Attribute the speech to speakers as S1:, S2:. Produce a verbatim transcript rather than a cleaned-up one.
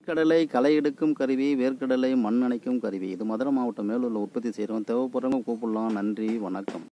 S1: கடலை களை எடுக்கும் கருவி, வேர்க்கடலை மண் அணைக்கும் கருவி. இது மதுரை மாவட்டம் மேலூரில் உற்பத்தி செய்கிறோம். தேவைப்படுறவங்க கூப்பிடலாம். நன்றி, வணக்கம்.